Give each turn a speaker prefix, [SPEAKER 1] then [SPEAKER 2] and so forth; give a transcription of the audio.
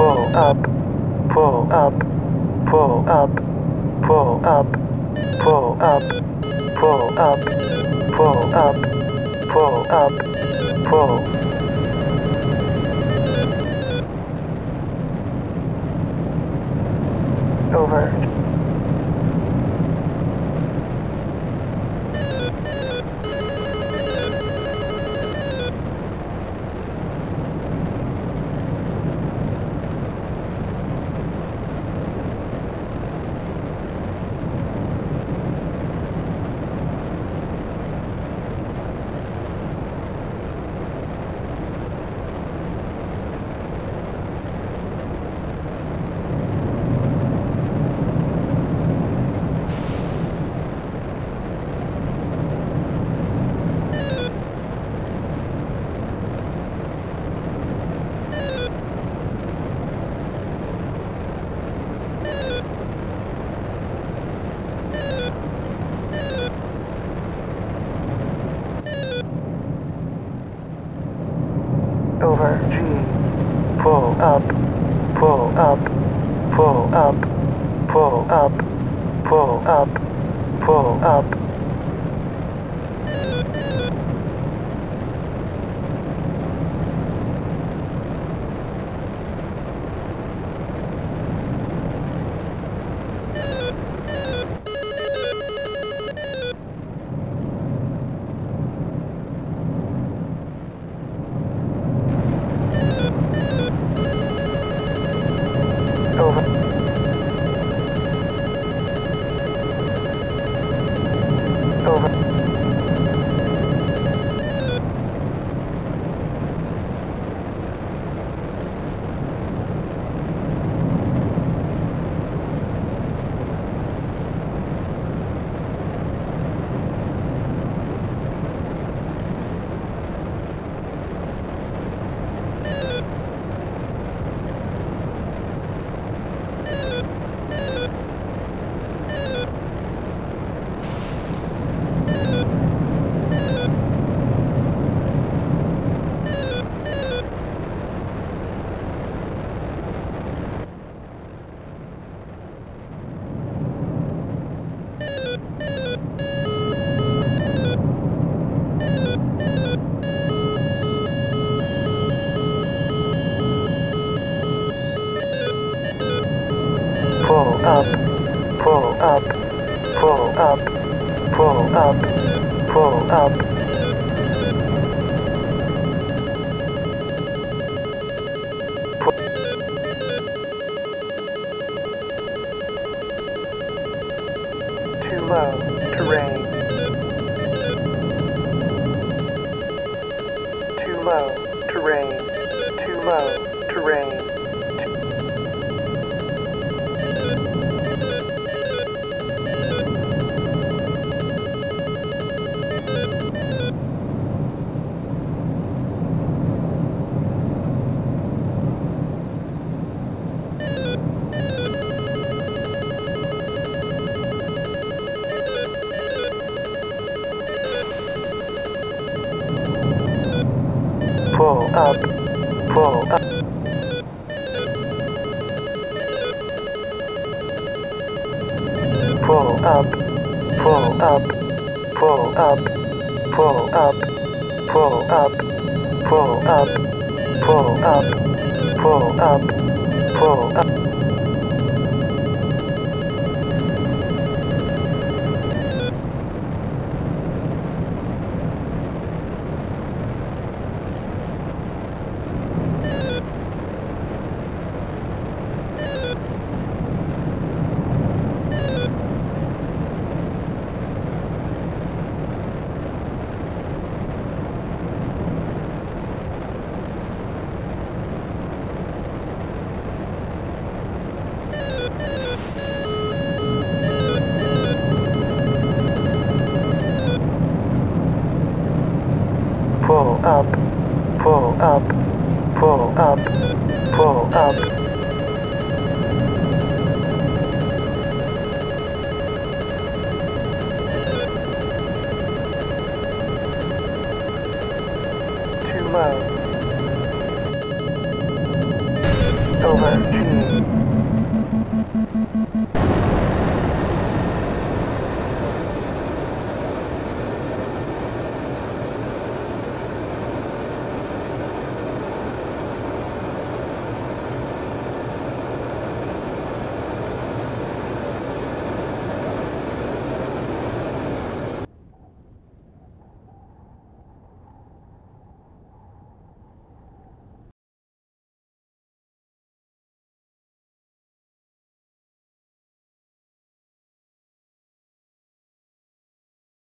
[SPEAKER 1] pull up, pull up, pull up, pull up, pull up, pull up, pull up, pull up, pull. Over. Over G, pull up, pull up, pull up, pull up, pull up, pull up. Over. Over. Pull up, pull up, pull up, pull up, pull up. Too low, terrain. Too low, terrain. Too low, terrain. Pull up, pull up. Pull up, pull up, pull up, pull up, pull up, pull up, pull up, pull up, pull up. Pull up, pull up, pull up.